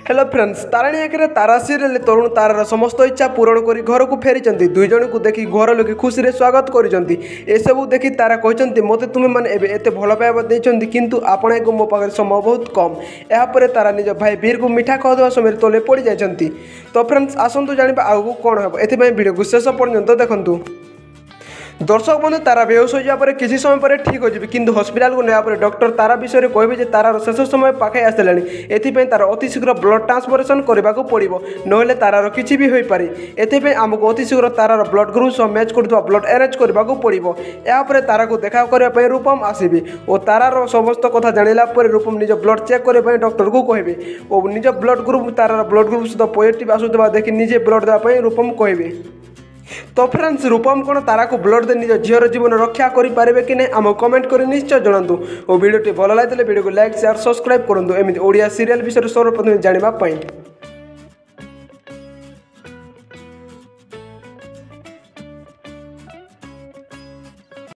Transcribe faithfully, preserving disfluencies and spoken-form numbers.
Hello friends ताराणी आखिर तारा serial तरुण तारार समस्त इच्छा पूरण कर घर को फेरी दुई जन को देखी घर लोक खुशी से स्वागत कर देखी तारा कहते मत तुम्हें मैंने एत भल पाइबा देती किंतु आपण को मो पाखे समय बहुत कम यापर तारा निज भाई वीर को मिठा कहदेवा समय तले पड़ जाती। तो फ्रेंड्स आसतु जाना आगू कौन हम एपाई वीडियो को शेष पर्यंत देखूँ। दर्शक बंधु तारा बेहोश हो जापर किसी समय पर ठीक हो जाए किंतु हॉस्पिटल को नया डॉक्टर तारा विषय कहे तारार शेष समय पाखे आसला एपाई तार अति शीघ्र ब्लड ट्रांसफरेशन करने को पड़ो ना तारार किसी भी हो पारे एपाई आमको अति शीघ्र तारार ब्लड ग्रुप सह मैच कर ब्लड अरेंज करने को पड़ो यापर तारा को देखा करने रूपम आसबे और तारार समस्त कथा जाना रूपम निज ब्लड चेक करने डॉक्टर को कहे और निज ब्लड ग्रुप तारार ब्लड ग्रुप सहित पॉजिटिव आसुवा देखी निजे ब्लड देवाई रूपम कहे। तो फ्रेंड्स रूपम कौन तारा को ब्लड दे निज झीर जीवन रक्षा करें कि नहीं आम कमेंट कर निश्चय जनातु और वीडियो भल लगे वीडियो को लाइक शेयर सब्सक्राइब करूँ एमती ओडिया सीरियल विषय सर्वप्रथम जानापी।